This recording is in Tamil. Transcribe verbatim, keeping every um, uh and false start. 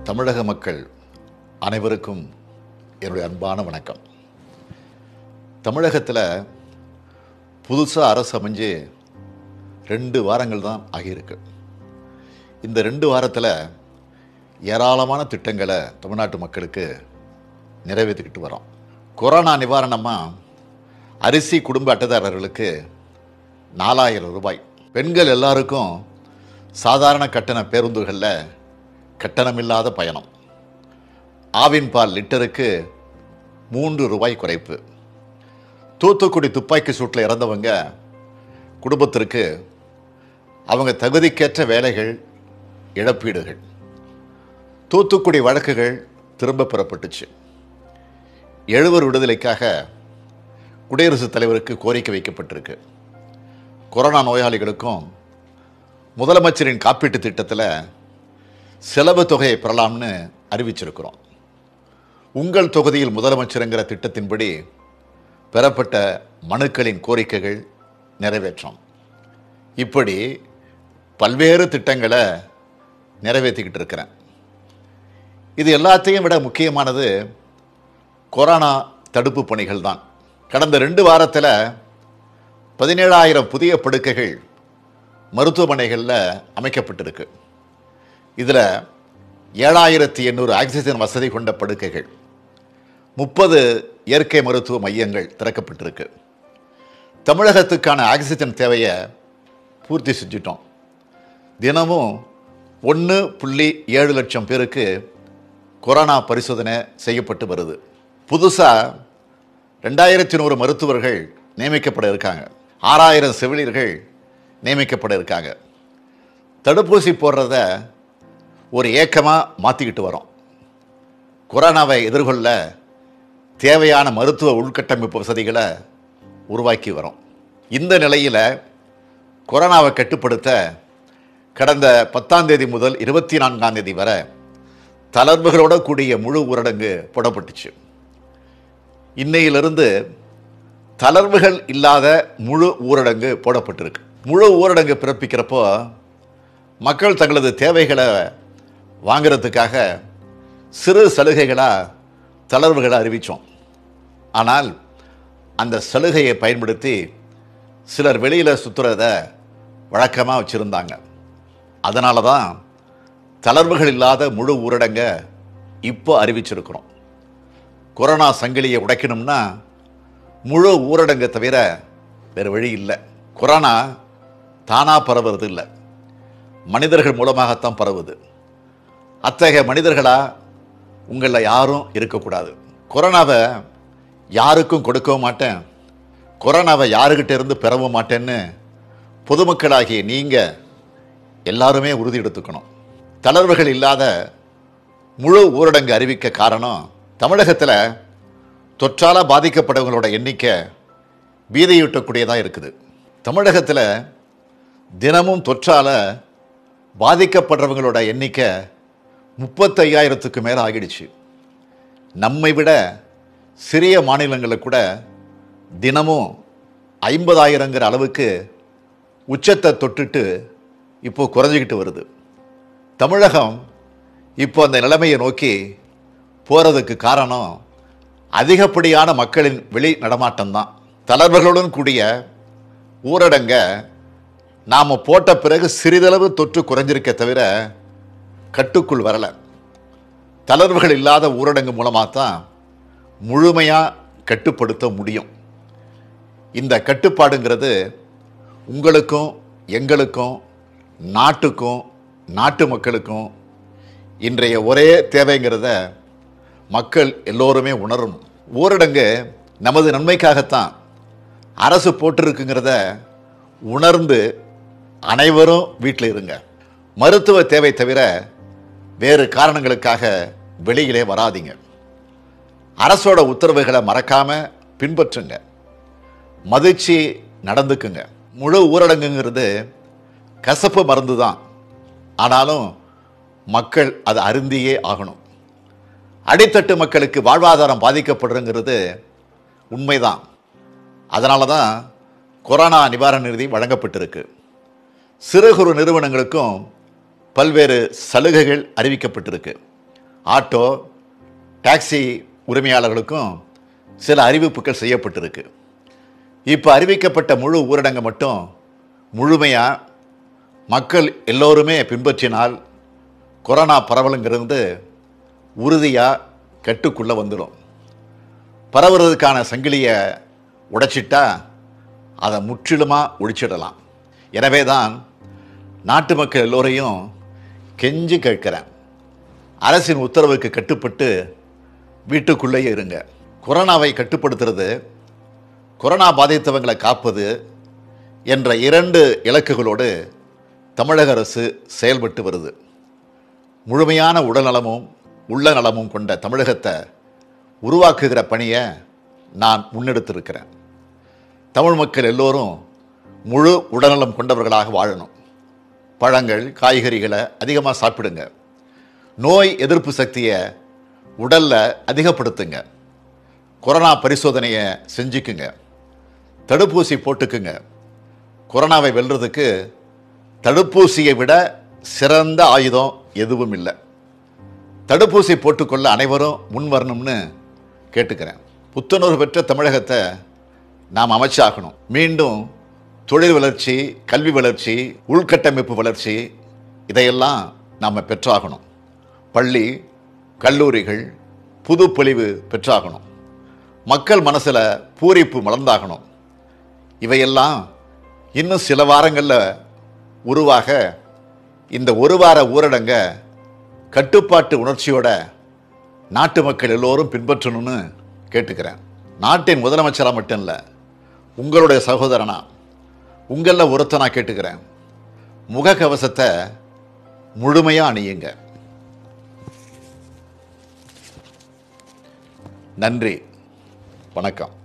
தமிழக மக்கள் அனைவருக்கும் என்னுடைய அன்பான வணக்கம். தமிழகத்தில் புதுசாக அரசு அமைஞ்சு ரெண்டு வாரங்கள் தான் ஆகியிருக்கு. இந்த ரெண்டு வாரத்தில் ஏராளமான திட்டங்களை தமிழ்நாட்டு மக்களுக்கு நிறைவேற்றிக்கிட்டு வரோம். கொரோனா நிவாரணமாக அரிசி குடும்ப அட்டைதாரர்களுக்கு நாலாயிரம் ரூபாய், பெண்கள் எல்லாருக்கும் சாதாரண கட்டண பேருந்துகளில் கட்டணமில்லாத பயணம், ஆவின் பால் லிட்டருக்கு மூன்று ரூபாய் குறைப்பு, தூத்துக்குடி துப்பாக்கி சூட்டில் இறந்தவங்க குடும்பத்திற்கு அவங்க தகுதிக்கேற்ற வேலைகள், இழப்பீடுகள், தூத்துக்குடி வழக்குகள் திரும்ப பெறப்பட்டுச்சு. எழுவர் விடுதலைக்காக குடியரசுத் தலைவருக்கு கோரிக்கை வைக்கப்பட்டிருக்கு. கொரோனா நோயாளிகளுக்கும் முதலமைச்சரின் காப்பீட்டு திட்டத்தில் செலவு தொகையை பெறலாம்னு அறிவிச்சிருக்கிறோம். உங்கள் தொகுதியில் முதலமைச்சருங்கிற திட்டத்தின்படி பெறப்பட்ட மனுக்களின் கோரிக்கைகள் நிறைவேற்றம், இப்படி பல்வேறு திட்டங்களை நிறைவேற்றிக்கிட்டு இருக்கிறேன். இது எல்லாத்தையும் விட முக்கியமானது கொரோனா தடுப்பு பணிகள் தான். கடந்த ரெண்டு வாரத்தில் பதினேழாயிரம் புதிய படுக்கைகள் மருத்துவமனைகளில் அமைக்கப்பட்டிருக்கு. இதில் ஏழாயிரத்தி எண்ணூறு ஆக்சிஜன் வசதி கொண்ட படுக்கைகள், முப்பது இயற்கை மருத்துவ மையங்கள் திறக்கப்பட்டிருக்கு. தமிழகத்துக்கான ஆக்சிஜன் தேவையை பூர்த்தி செஞ்சிட்டோம். தினமும் ஒன்று புள்ளி ஏழு லட்சம் பேருக்கு கொரோனா பரிசோதனை செய்யப்பட்டு வருது. புதுசாக ரெண்டாயிரத்தி நூறு மருத்துவர்கள் நியமிக்கப்பட இருக்காங்க. ஆறாயிரம் செவிலியர்கள் நியமிக்கப்பட இருக்காங்க. தடுப்பூசி போடுறத ஒரு ஏக்கமாக மாற்றிக்கிட்டு வரோம். கொரோனாவை எதிர்கொள்ள தேவையான மருத்துவ உள்கட்டமைப்பு வசதிகளை உருவாக்கி வரோம். இந்த நிலையில் கொரோனாவை கட்டுப்படுத்த கடந்த பத்தாம் தேதி முதல் இருபத்தி நான்காம் தேதி வரை தளர்வுகளோட கூடிய முழு ஊரடங்கு போடப்பட்டுச்சு. இன்னையிலிருந்து தளர்வுகள் இல்லாத முழு ஊரடங்கு போடப்பட்டிருக்கு. முழு ஊரடங்கு பிறப்பிக்கிறப்போ மக்கள் தங்களது தேவைகளை வாங்கிறதுக்காக சிறு சலுகைகளாக தளர்வுகளை அறிவித்தோம். ஆனால் அந்த சலுகையை பயன்படுத்தி சிலர் வெளியில் சுற்றுறத வழக்கமாக வச்சுருந்தாங்க. அதனால தான் தளர்வுகள் இல்லாத முழு ஊரடங்கை இப்போ அறிவிச்சிருக்கிறோம். கொரோனா சங்கிலியை உடைக்கணும்னா முழு ஊரடங்கை தவிர வேறு வழி இல்லை. கொரோனா தானாக பரவுறது இல்லை, மனிதர்கள் மூலமாகத்தான் பரவுது. அத்தகைய மனிதர்களாக உங்களில் யாரும் இருக்கக்கூடாது. கொரோனாவை யாருக்கும் கொடுக்கவும் மாட்டேன், கொரோனாவை யாருக்கிட்ட இருந்து பெறவும் மாட்டேன்னு பொதுமக்களாகிய நீங்கள் எல்லாருமே உறுதி எடுத்துக்கணும். தளர்வுகள் இல்லாத முழு ஊரடங்கு அறிவிக்க காரணம், தமிழகத்தில் தொற்றால் பாதிக்கப்பட்டவங்களோட எண்ணிக்கை பீதியூட்டக்கூடியதாக இருக்குது. தமிழகத்தில் தினமும் தொற்றால் பாதிக்கப்படுறவங்களோட எண்ணிக்கை முப்பத்தையாயிரத்துக்கு மேலே ஆகிடுச்சு. நம்மை விட சிறிய மாநிலங்களில் கூட தினமும் ஐம்பதாயிரங்கிற அளவுக்கு உச்சத்தை தொட்டுட்டு இப்போ குறைஞ்சிக்கிட்டு வருது. தமிழகம் இப்போ அந்த நிலைமையை நோக்கி போகிறதுக்கு காரணம் அதிகப்படியான மக்களின் வெளி நடமாட்டம்தான். தளர்வுகளுடன் கூடிய ஊரடங்கை நாம் போட்ட பிறகு சிறிதளவு தொற்று குறைஞ்சிருக்க தவிர கட்டுக்குள் வரலை. தளர்வுகள் இல்லாத ஊரடங்கு மூலமாக தான் முழுமையாக கட்டுப்படுத்த முடியும். இந்த கட்டுப்பாடுங்கிறது உங்களுக்கும் எங்களுக்கும் நாட்டுக்கும் நாட்டு மக்களுக்கும் இன்றைய ஒரே தேவைங்கிறத மக்கள் எல்லோருமே உணரணும். ஊரடங்கு நமது நன்மைக்காகத்தான் அரசு போட்டிருக்குங்கிறத உணர்ந்து அனைவரும் வீட்டில் இருங்க. மருத்துவ தேவை தவிர வேறு காரணங்களுக்காக வெளியிலே வராதிங்க. அரசோட உத்தரவுகளை மறக்காமல் பின்பற்றுங்க, மதிச்சு நடந்துக்குங்க. முழு ஊரடங்குங்கிறது கசப்பு மருந்து தான், ஆனாலும் மக்கள் அதை அருந்தியே ஆகணும். அடித்தட்டு மக்களுக்கு வாழ்வாதாரம் பாதிக்கப்படுறங்கிறது உண்மைதான். அதனால தான் கொரோனா நிவாரண நிதி வழங்கப்பட்டிருக்கு. சிறு குறு நிறுவனங்களுக்கும் பல்வேறு சலுகைகள் அறிவிக்கப்பட்டிருக்கு. ஆட்டோ, டாக்ஸி உரிமையாளர்களுக்கும் சில அறிவிப்புகள் செய்யப்பட்டிருக்கு. இப்போ அறிவிக்கப்பட்ட முழு ஊரடங்கு மட்டும் முழுமையாக மக்கள் எல்லோருமே பின்பற்றினால் கொரோனா பரவலுங்கிறது உறுதியாக கட்டுக்குள்ளே வந்துடும். பரவுறதுக்கான சங்கிலியை உடைச்சிட்டா அதை முற்றிலுமாக ஒழிச்சிடலாம். எனவே தான் நாட்டு மக்கள் எல்லோரையும் கெஞ்சி கேட்கிறேன், அரசின் உத்தரவுக்கு கட்டுப்பட்டு வீட்டுக்குள்ளேயே இருங்க. கொரோனாவை கட்டுப்படுத்துறது, கொரோனா பாதித்தவங்களை காப்பது என்ற இரண்டு இலக்குகளோடு தமிழக அரசு செயல்பட்டு வருது. முழுமையான உடல்நலமும் உள்ள நலமும் கொண்ட தமிழகத்தை உருவாக்குகிற பணியை நான் முன்னெடுத்திருக்கிறேன். தமிழ் மக்கள் எல்லோரும் முழு உடல்நலம் கொண்டவர்களாக வாழணும். பழங்கள், காய்கறிகளை அதிகமாக சாப்பிடுங்க. நோய் எதிர்ப்பு சக்தியை உடலில் அதிகப்படுத்துங்க. கொரோனா பரிசோதனையை செஞ்சுக்குங்க. தடுப்பூசி போட்டுக்குங்க. கொரோனாவை வெல்றதுக்கு தடுப்பூசியை விட சிறந்த ஆயுதம் எதுவும் இல்லை. தடுப்பூசி போட்டுக்கொள்ள அனைவரும் முன் வரணும்னு கேட்டுக்கிறேன். புத்துணர்வு பெற்ற தமிழகத்தை நாம் அமைச்சாகணும். மீண்டும் தொழில் வளர்ச்சி, கல்வி வளர்ச்சி, உள்கட்டமைப்பு வளர்ச்சி இதையெல்லாம் நாம் பெற்றாகணும். பள்ளி, கல்லூரிகள் புதுப்பொலிவு பெற்றாகணும். மக்கள் மனசில் பூரிப்பு மலர்ந்தாகணும். இவையெல்லாம் இன்னும் சில வாரங்களில் உருவாக இந்த ஒரு வார ஊரடங்க கட்டுப்பாட்டு உணர்ச்சியோட நாட்டு மக்கள் எல்லோரும் பின்பற்றணும்னு கேட்டுக்கிறேன். நாட்டின் முதலமைச்சராக மட்டும் இல்லை, உங்களுடைய சகோதரனா, உங்களில் ஒருத்தனா கேட்டுக்கிறேன், முகக்கவசத்தை முழுமையாக அணியுங்க. நன்றி, வணக்கம்.